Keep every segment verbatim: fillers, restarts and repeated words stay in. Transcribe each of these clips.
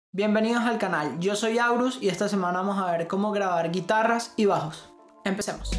Bienvenidos al canal, yo soy Aurus y esta semana vamos a ver cómo grabar guitarras y bajos. Empecemos.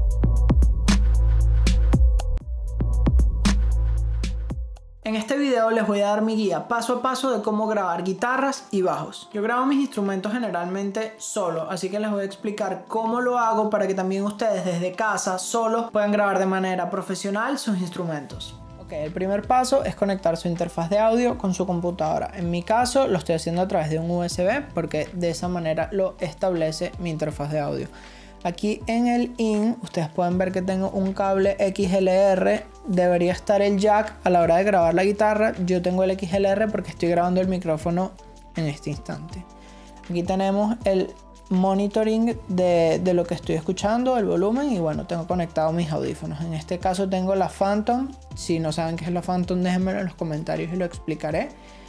En este video les voy a dar mi guía paso a paso de cómo grabar guitarras y bajos. Yo grabo mis instrumentos generalmente solo, así que les voy a explicar cómo lo hago para que también ustedes desde casa solos puedan grabar de manera profesional sus instrumentos. Ok, el primer paso es conectar su interfaz de audio con su computadora. En mi caso lo estoy haciendo a través de un U S B porque de esa manera lo establece mi interfaz de audio. Aquí en el in ustedes pueden ver que tengo un cable X L R, debería estar el jack a la hora de grabar la guitarra. Yo tengo el X L R porque estoy grabando el micrófono en este instante. Aquí tenemos el monitoring de, de lo que estoy escuchando, el volumen, y bueno, tengo conectado mis audífonos. En este caso tengo la Phantom. Si no saben qué es la Phantom, déjenmelo en los comentarios y lo explicaré.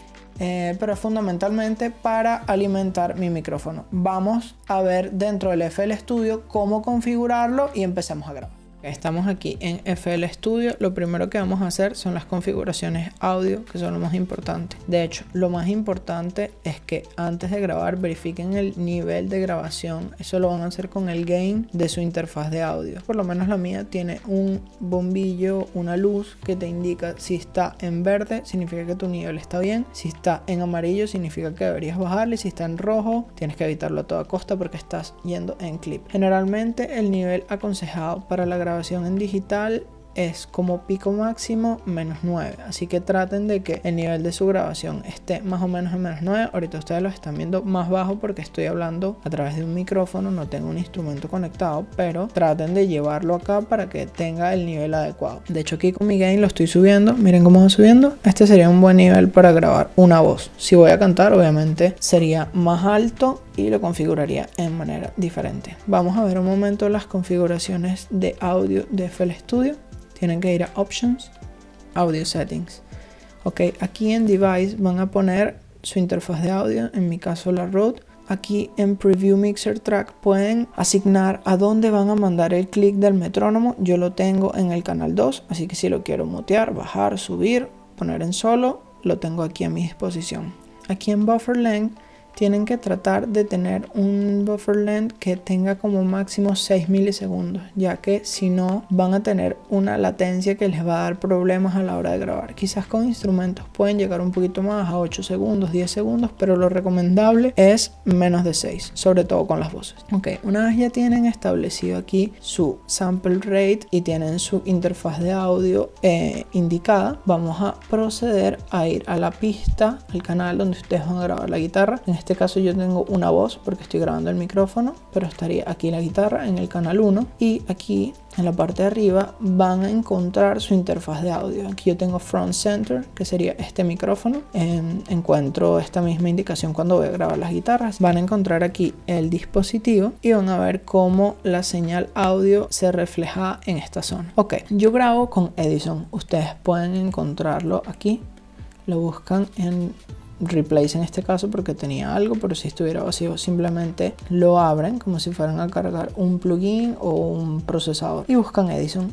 Eh, pero fundamentalmente para alimentar mi micrófono. Vamos a ver dentro del F L Studio cómo configurarlo y empecemos a grabar. Estamos aquí en F L Studio. Lo primero que vamos a hacer son las configuraciones audio, que son lo más importante. De hecho, lo más importante es que antes de grabar verifiquen el nivel de grabación. Eso lo van a hacer con el gain de su interfaz de audio. Por lo menos la mía tiene un bombillo, una luz que te indica si está en verde, significa que tu nivel está bien. Si está en amarillo, significa que deberías bajarle. Si está en rojo, tienes que evitarlo a toda costa porque estás yendo en clip. Generalmente el nivel aconsejado para la grabación en digital es como pico máximo menos nueve, así que traten de que el nivel de su grabación esté más o menos en menos nueve. Ahorita ustedes lo están viendo más bajo porque estoy hablando a través de un micrófono, no tengo un instrumento conectado, pero traten de llevarlo acá para que tenga el nivel adecuado. De hecho, aquí con mi gain lo estoy subiendo, miren cómo va subiendo. Este sería un buen nivel para grabar una voz. Si voy a cantar, obviamente sería más alto y lo configuraría en manera diferente. Vamos a ver un momento las configuraciones de audio de F L Studio. Tienen que ir a Options, Audio Settings. Ok, aquí en Device van a poner su interfaz de audio, en mi caso la Rode. Aquí en Preview Mixer Track pueden asignar a dónde van a mandar el clic del metrónomo. Yo lo tengo en el canal dos, así que si lo quiero mutear, bajar, subir, poner en solo, lo tengo aquí a mi disposición. Aquí en Buffer Length tienen que tratar de tener un buffer length que tenga como máximo seis milisegundos, ya que si no van a tener una latencia que les va a dar problemas a la hora de grabar. Quizás con instrumentos pueden llegar un poquito más a ocho segundos, diez segundos, pero lo recomendable es menos de seis, sobre todo con las voces. Ok, una vez ya tienen establecido aquí su sample rate y tienen su interfaz de audio eh, indicada, vamos a proceder a ir a la pista, al canal donde ustedes van a grabar la guitarra. En este En este caso yo tengo una voz porque estoy grabando el micrófono, pero estaría aquí la guitarra en el canal uno y aquí en la parte de arriba van a encontrar su interfaz de audio. Aquí yo tengo Front Center, que sería este micrófono. En, encuentro esta misma indicación cuando voy a grabar las guitarras. Van a encontrar aquí el dispositivo y van a ver cómo la señal audio se refleja en esta zona. Ok, yo grabo con Edison. Ustedes pueden encontrarlo aquí. Lo buscan en Replace en este caso porque tenía algo, pero si estuviera vacío simplemente lo abren como si fueran a cargar un plugin o un procesador y buscan Edison.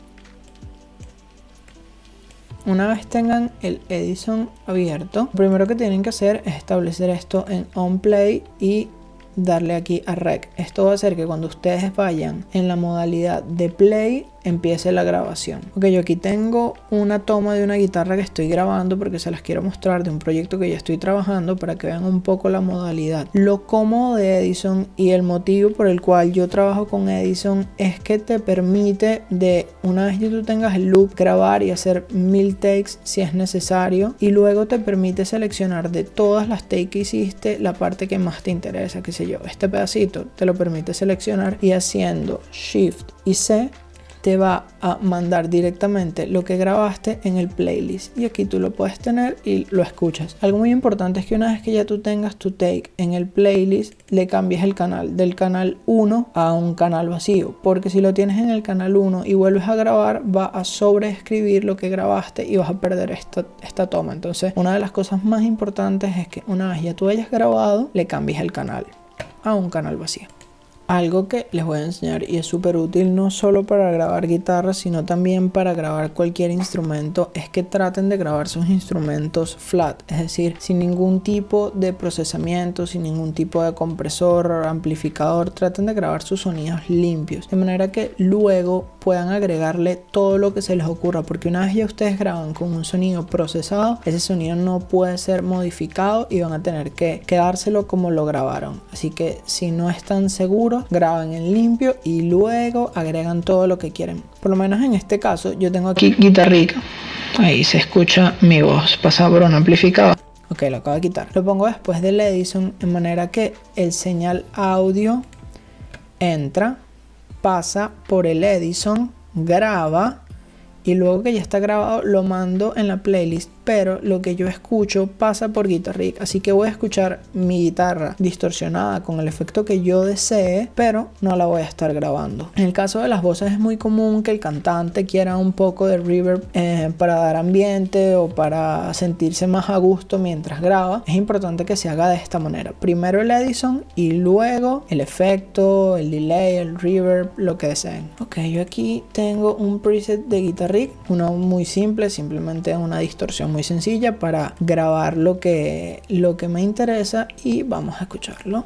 Una vez tengan el Edison abierto, lo primero que tienen que hacer es establecer esto en On Play y darle aquí a Rec. Esto va a hacer que cuando ustedes vayan en la modalidad de Play empiece la grabación. Ok, yo aquí tengo una toma de una guitarra que estoy grabando porque se las quiero mostrar de un proyecto que ya estoy trabajando para que vean un poco la modalidad. Lo cómodo de Edison y el motivo por el cual yo trabajo con Edison es que te permite de una vez que tú tengas el loop grabar y hacer mil takes si es necesario, y luego te permite seleccionar de todas las takes que hiciste la parte que más te interesa, qué sé yo, este pedacito te lo permite seleccionar y haciendo Shift y C te va a mandar directamente lo que grabaste en el playlist y aquí tú lo puedes tener y lo escuchas. Algo muy importante es que una vez que ya tú tengas tu take en el playlist le cambies el canal del canal uno a un canal vacío, porque si lo tienes en el canal uno y vuelves a grabar va a sobreescribir lo que grabaste y vas a perder esta, esta toma. Entonces una de las cosas más importantes es que una vez ya tú hayas grabado le cambies el canal a un canal vacío. Algo que les voy a enseñar y es súper útil no solo para grabar guitarra, sino también para grabar cualquier instrumento, es que traten de grabar sus instrumentos flat, es decir, sin ningún tipo de procesamiento, sin ningún tipo de compresor o amplificador. Traten de grabar sus sonidos limpios, de manera que luego puedan agregarle todo lo que se les ocurra, porque una vez ya ustedes graban con un sonido procesado, ese sonido no puede ser modificado y van a tener que quedárselo como lo grabaron. Así que si no están seguros, graban en limpio y luego agregan todo lo que quieren. Por lo menos en este caso yo tengo aquí Guitar Rig, ahí se escucha mi voz pasada por un amplificador. Ok, lo acabo de quitar. Lo pongo después del Edison, en manera que el señal audio entra, pasa por el Edison, graba y luego que ya está grabado lo mando en la playlist, pero lo que yo escucho pasa por Guitar Rig, así que voy a escuchar mi guitarra distorsionada con el efecto que yo desee, pero no la voy a estar grabando. En el caso de las voces es muy común que el cantante quiera un poco de reverb eh, para dar ambiente o para sentirse más a gusto mientras graba. Es importante que se haga de esta manera: primero el Edison y luego el efecto, el delay, el reverb, lo que deseen. Ok, yo aquí tengo un preset de Guitar Rig, uno muy simple, simplemente una distorsión muy sencilla para grabar lo que, lo que me interesa, y vamos a escucharlo.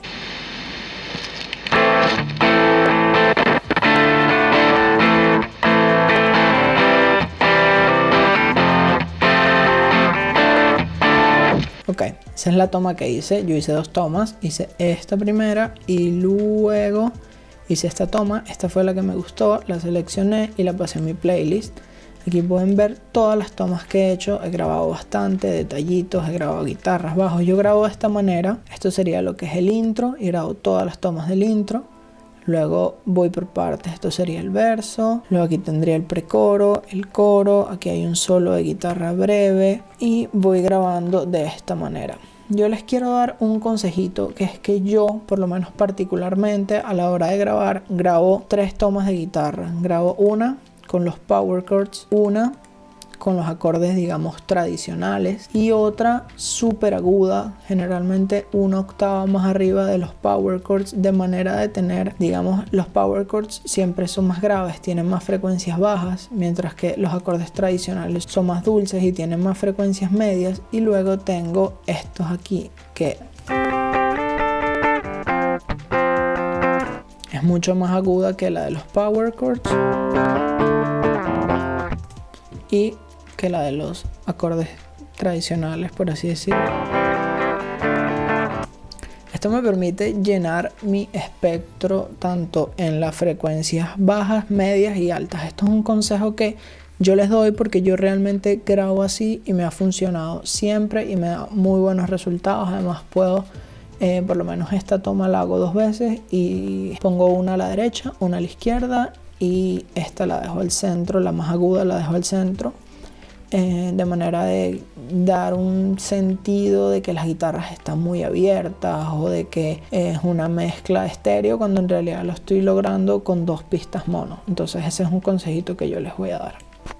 Ok, esa es la toma que hice. Yo hice dos tomas, hice esta primera y luego hice esta toma. Esta fue la que me gustó, la seleccioné y la pasé en mi playlist. Aquí pueden ver todas las tomas que he hecho. He grabado bastante detallitos, he grabado guitarras, bajos. Yo grabo de esta manera. Esto sería lo que es el intro y grabo todas las tomas del intro. Luego voy por partes. Esto sería el verso. Luego aquí tendría el precoro, el coro. Aquí hay un solo de guitarra breve y voy grabando de esta manera. Yo les quiero dar un consejito, que es que yo, por lo menos particularmente, a la hora de grabar, grabo tres tomas de guitarra. Grabo una con los power chords, una con los acordes, digamos, tradicionales, y otra súper aguda, generalmente una octava más arriba de los power chords, de manera de tener, digamos, los power chords siempre son más graves, tienen más frecuencias bajas, mientras que los acordes tradicionales son más dulces y tienen más frecuencias medias. Y luego tengo estos aquí, que es mucho más aguda que la de los power chords y que la de los acordes tradicionales, por así decirlo. Esto me permite llenar mi espectro tanto en las frecuencias bajas, medias y altas. Esto es un consejo que yo les doy porque yo realmente grabo así y me ha funcionado siempre y me da muy buenos resultados. Además puedo, eh, por lo menos esta toma la hago dos veces y pongo una a la derecha, una a la izquierda, y esta la dejo al centro, la más aguda la dejo al centro, eh, de manera de dar un sentido de que las guitarras están muy abiertas o de que es una mezcla estéreo, cuando en realidad lo estoy logrando con dos pistas mono. Entonces ese es un consejito que yo les voy a dar.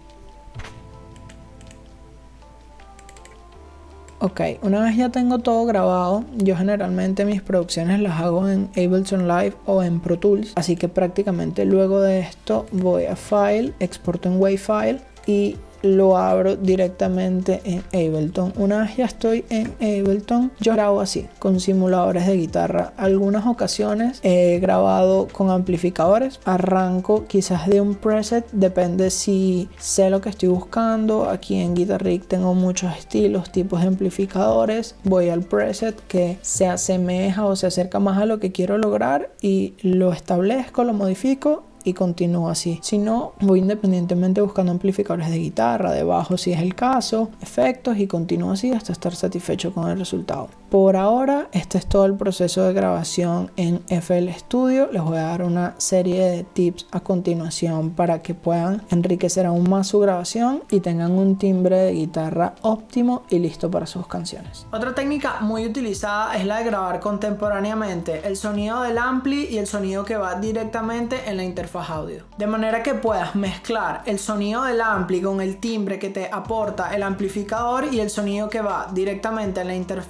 Ok, una vez ya tengo todo grabado, yo generalmente mis producciones las hago en Ableton Live o en Pro Tools, así que prácticamente luego de esto voy a File, exporto en WAV File y lo abro directamente en Ableton. Una vez ya estoy en Ableton, yo grabo así, con simuladores de guitarra. Algunas ocasiones he grabado con amplificadores. Arranco quizás de un preset, depende si sé lo que estoy buscando. Aquí en Guitar Rig tengo muchos estilos, tipos de amplificadores. Voy al preset que se asemeja o se acerca más a lo que quiero lograr y lo establezco, lo modifico y continúo así. Si no, voy independientemente buscando amplificadores de guitarra, de bajo si es el caso, efectos, y continúo así hasta estar satisfecho con el resultado. Por ahora, este es todo el proceso de grabación en F L Studio. Les voy a dar una serie de tips a continuación para que puedan enriquecer aún más su grabación y tengan un timbre de guitarra óptimo y listo para sus canciones. Otra técnica muy utilizada es la de grabar contemporáneamente el sonido del ampli y el sonido que va directamente en la interfaz audio, de manera que puedas mezclar el sonido del ampli con el timbre que te aporta el amplificador y el sonido que va directamente en la interfaz audio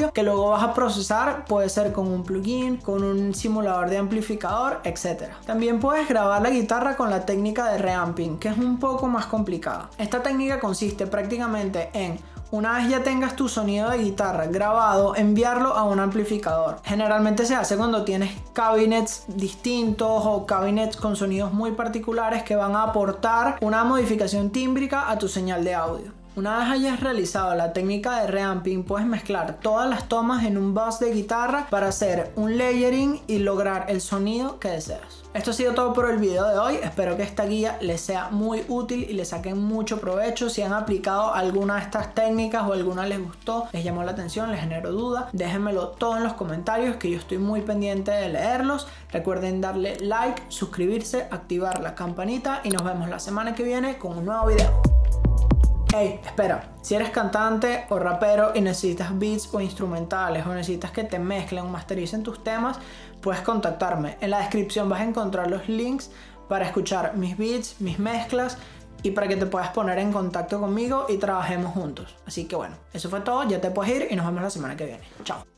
audio que luego vas a procesar, puede ser con un plugin, con un simulador de amplificador, etcétera. También puedes grabar la guitarra con la técnica de reamping, que es un poco más complicada. Esta técnica consiste prácticamente en, una vez ya tengas tu sonido de guitarra grabado, enviarlo a un amplificador. Generalmente se hace cuando tienes cabinets distintos o cabinets con sonidos muy particulares que van a aportar una modificación tímbrica a tu señal de audio. Una vez hayas realizado la técnica de reamping, puedes mezclar todas las tomas en un bus de guitarra para hacer un layering y lograr el sonido que deseas. Esto ha sido todo por el video de hoy. Espero que esta guía les sea muy útil y les saquen mucho provecho. Si han aplicado alguna de estas técnicas o alguna les gustó, les llamó la atención, les generó duda, déjenmelo todo en los comentarios, que yo estoy muy pendiente de leerlos. Recuerden darle like, suscribirse, activar la campanita y nos vemos la semana que viene con un nuevo video. Hey, espera, si eres cantante o rapero y necesitas beats o instrumentales o necesitas que te mezclen o mastericen tus temas, puedes contactarme. En la descripción vas a encontrar los links para escuchar mis beats, mis mezclas y para que te puedas poner en contacto conmigo y trabajemos juntos. Así que bueno, eso fue todo, ya te puedes ir y nos vemos la semana que viene. Chao.